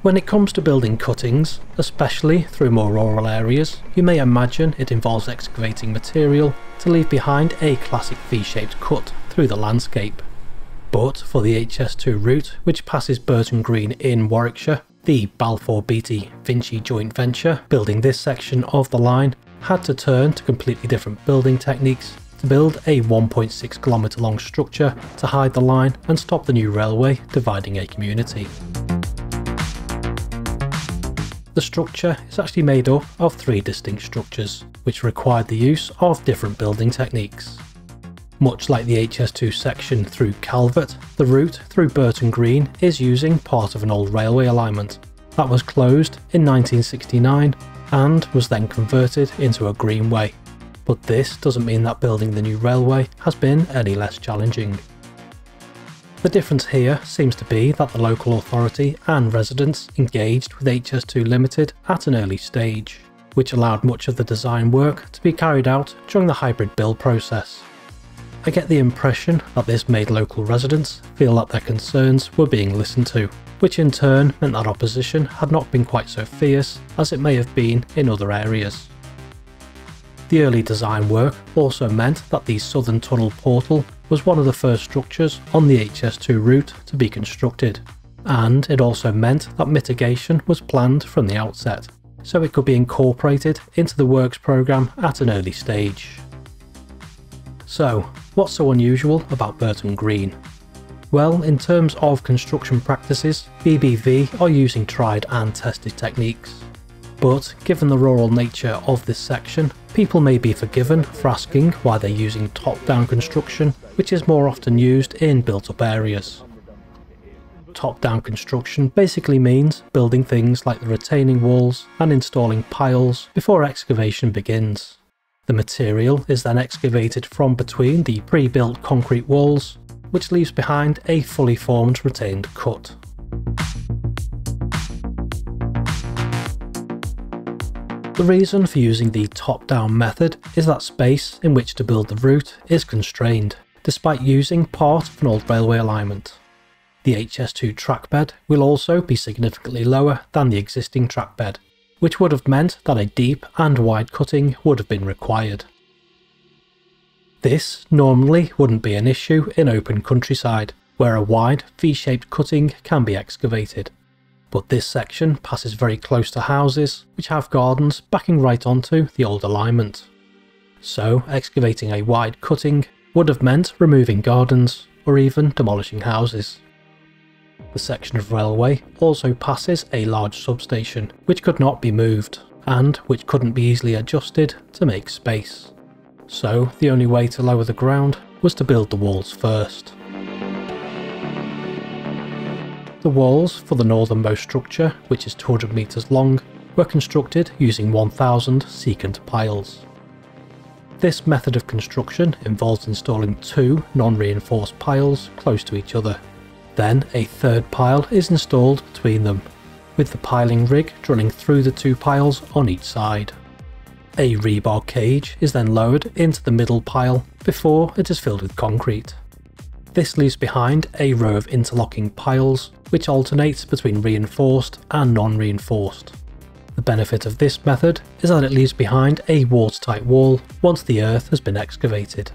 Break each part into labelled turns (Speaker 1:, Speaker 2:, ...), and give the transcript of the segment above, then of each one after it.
Speaker 1: When it comes to building cuttings, especially through more rural areas, you may imagine it involves excavating material to leave behind a classic V-shaped cut through the landscape. But for the HS2 route, which passes Burton Green in Warwickshire, the Balfour Beatty Vinci joint venture building this section of the line had to turn to completely different building techniques to build a 1.6 km long structure to hide the line and stop the new railway dividing a community. The structure is actually made up of 3 distinct structures, which required the use of different building techniques. Much like the HS2 section through Calvert, the route through Burton Green is using part of an old railway alignment that was closed in 1969 and was then converted into a greenway. But this doesn't mean that building the new railway has been any less challenging. The difference here seems to be that the local authority and residents engaged with HS2 Limited at an early stage, which allowed much of the design work to be carried out during the hybrid build process. I get the impression that this made local residents feel that their concerns were being listened to, which in turn meant that opposition had not been quite so fierce as it may have been in other areas. The early design work also meant that the Southern Tunnel Portal was one of the first structures on the HS2 route to be constructed, and it also meant that mitigation was planned from the outset, so it could be incorporated into the works programme at an early stage. So, what's so unusual about Burton Green? Well, in terms of construction practices, BBV are using tried and tested techniques. But given the rural nature of this section, people may be forgiven for asking why they're using top-down construction, which is more often used in built-up areas. Top-down construction basically means building things like the retaining walls and installing piles before excavation begins. The material is then excavated from between the pre-built concrete walls, which leaves behind a fully formed retained cut. The reason for using the top-down method is that space in which to build the route is constrained, despite using part of an old railway alignment. The HS2 trackbed will also be significantly lower than the existing trackbed, which would have meant that a deep and wide cutting would have been required. This normally wouldn't be an issue in open countryside, where a wide V-shaped cutting can be excavated. But this section passes very close to houses, which have gardens backing right onto the old alignment. So excavating a wide cutting would have meant removing gardens, or even demolishing houses. The section of railway also passes a large substation, which could not be moved, and which couldn't be easily adjusted to make space. So the only way to lower the ground was to build the walls first. The walls for the northernmost structure, which is 200 metres long, were constructed using 1000 secant piles. This method of construction involves installing 2 non-reinforced piles close to each other. Then a third pile is installed between them, with the piling rig drilling through the 2 piles on each side. A rebar cage is then lowered into the middle pile before it is filled with concrete. This leaves behind a row of interlocking piles, which alternates between reinforced and non-reinforced. The benefit of this method is that it leaves behind a watertight wall once the earth has been excavated.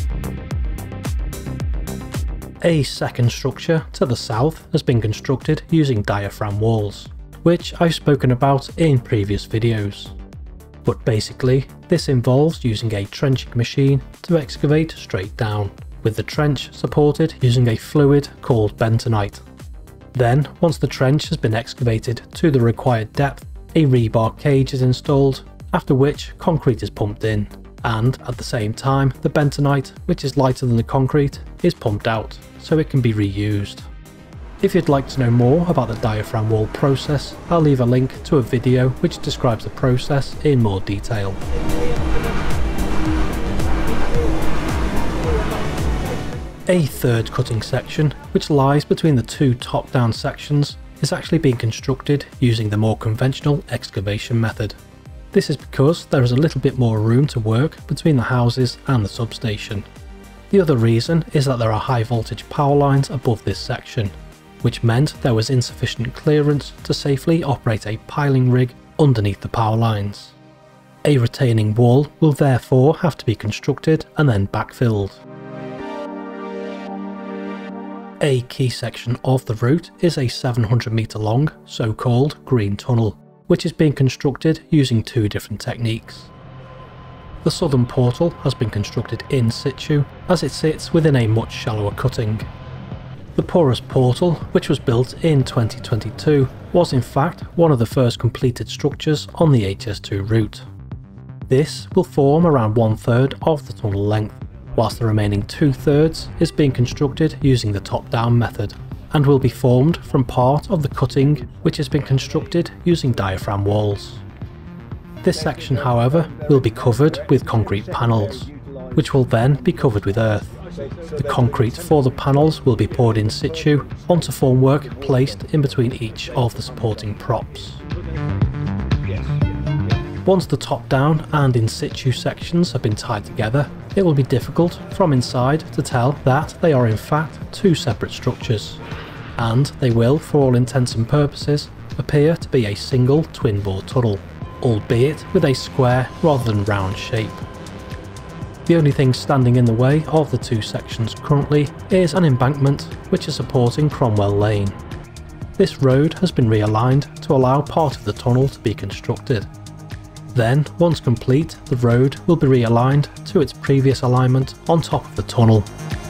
Speaker 1: A second structure to the south has been constructed using diaphragm walls, which I've spoken about in previous videos. But basically, this involves using a trenching machine to excavate straight down, with the trench supported using a fluid called bentonite. Then, once the trench has been excavated to the required depth, a rebar cage is installed, after which concrete is pumped in, and at the same time the bentonite, which is lighter than the concrete, is pumped out, so it can be reused. If you'd like to know more about the diaphragm wall process, I'll leave a link to a video which describes the process in more detail. A third cutting section, which lies between the 2 top-down sections, is actually being constructed using the more conventional excavation method. This is because there is a little bit more room to work between the houses and the substation. The other reason is that there are high voltage power lines above this section. which meant there was insufficient clearance to safely operate a piling rig underneath the power lines. A retaining wall will therefore have to be constructed and then backfilled. A key section of the route is a 700 metre long, so-called green tunnel, which is being constructed using two different techniques. The southern portal has been constructed in situ as it sits within a much shallower cutting. The porous portal, which was built in 2022, was in fact one of the first completed structures on the HS2 route. This will form around 1/3 of the tunnel length, whilst the remaining 2/3 is being constructed using the top-down method, and will be formed from part of the cutting which has been constructed using diaphragm walls. This section, however, will be covered with concrete panels, which will then be covered with earth. The concrete for the panels will be poured in situ onto formwork placed in between each of the supporting props. Once the top-down and in situ sections have been tied together, it will be difficult from inside to tell that they are in fact two separate structures, and they will, for all intents and purposes, appear to be a single twin-bore tunnel, albeit with a square rather than round shape. The only thing standing in the way of the two sections currently is an embankment which is supporting Cromwell Lane. This road has been realigned to allow part of the tunnel to be constructed. Then, once complete, the road will be realigned to its previous alignment on top of the tunnel.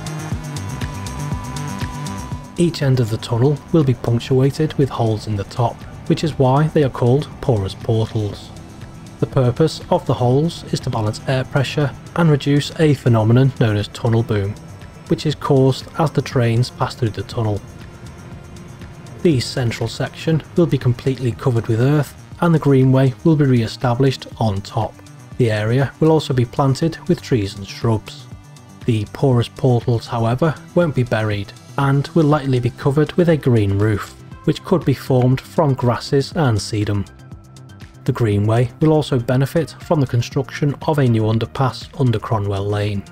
Speaker 1: Each end of the tunnel will be punctuated with holes in the top, which is why they are called porous portals. The purpose of the holes is to balance air pressure and reduce a phenomenon known as tunnel boom, which is caused as the trains pass through the tunnel. The central section will be completely covered with earth, and the greenway will be re-established on top. The area will also be planted with trees and shrubs. The porous portals, however, won't be buried, and will likely be covered with a green roof, which could be formed from grasses and sedum. The greenway will also benefit from the construction of a new underpass under Cromwell Lane.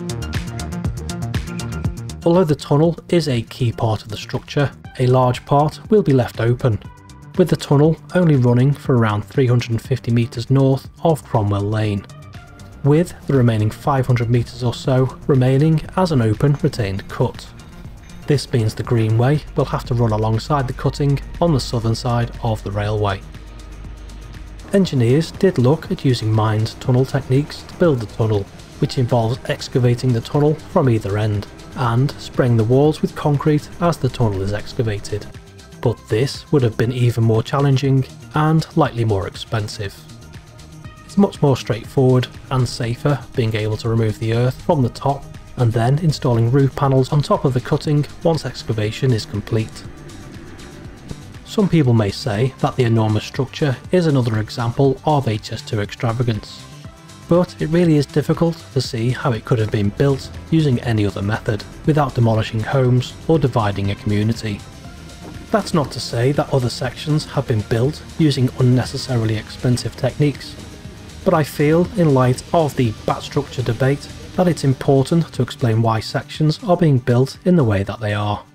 Speaker 1: Although the tunnel is a key part of the structure, a large part will be left open, with the tunnel only running for around 350 metres north of Cromwell Lane, with the remaining 500 metres or so remaining as an open retained cut. This means the greenway will have to run alongside the cutting on the southern side of the railway. Engineers did look at using mined tunnel techniques to build the tunnel, which involves excavating the tunnel from either end and spraying the walls with concrete as the tunnel is excavated. But this would have been even more challenging and likely more expensive. It's much more straightforward and safer being able to remove the earth from the top and then installing roof panels on top of the cutting once excavation is complete. Some people may say that the enormous structure is another example of HS2 extravagance, but it really is difficult to see how it could have been built using any other method without demolishing homes or dividing a community. That's not to say that other sections have been built using unnecessarily expensive techniques, but I feel in light of the bat structure debate that it's important to explain why sections are being built in the way that they are.